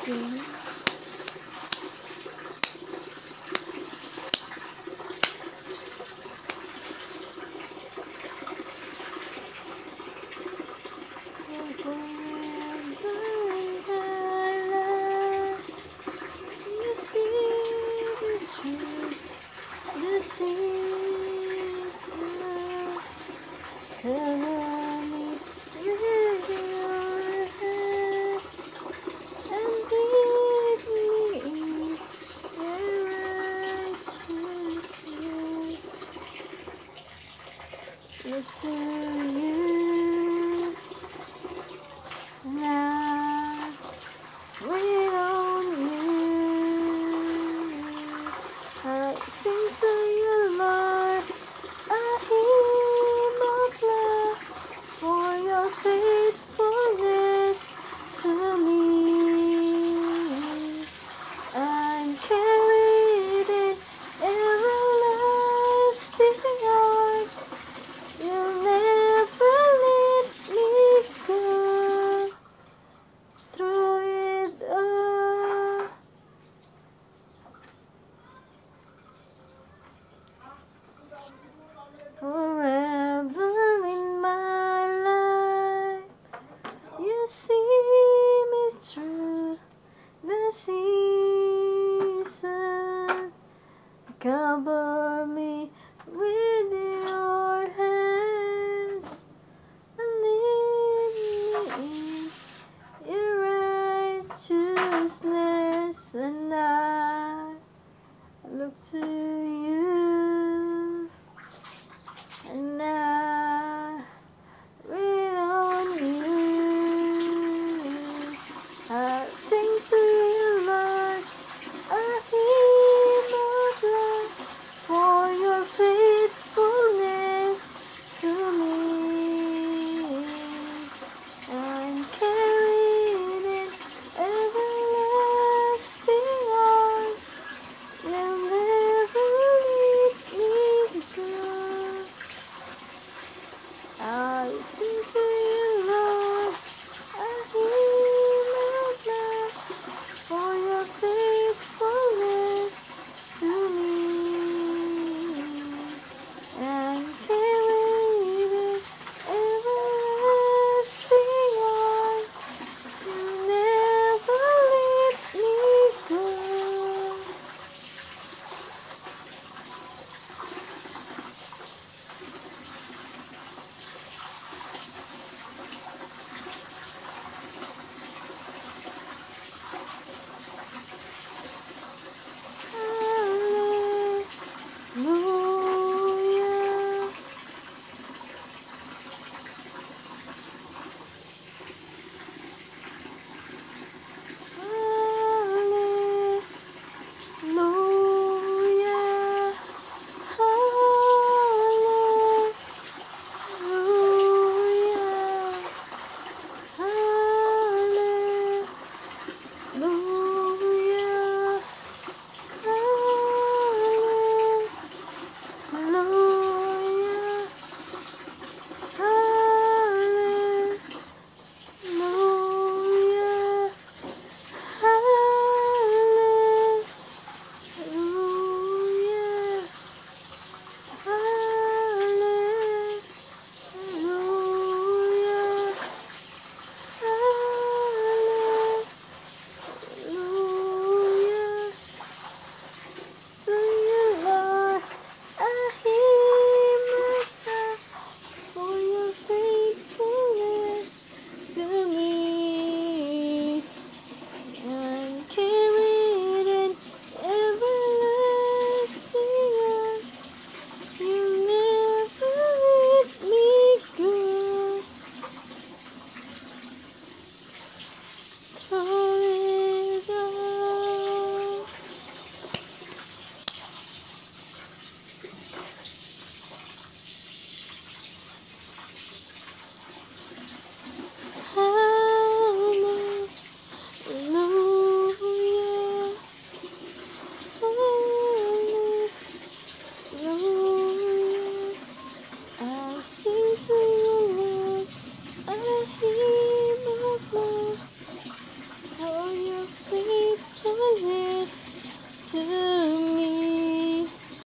sing. You see the truth, the season, cover me with your hand and lead me in righteousness. Look to you now, wait on you. I sing to you, Lord, a hymn of love for your faithfulness to me. I'm carried in everlasting arms. You'll never let me go. Through it all, forever in my life, you see me through the season. Cover me with your hands and lead me in your righteousness, and I look to you, and I wait on you. I sing to you.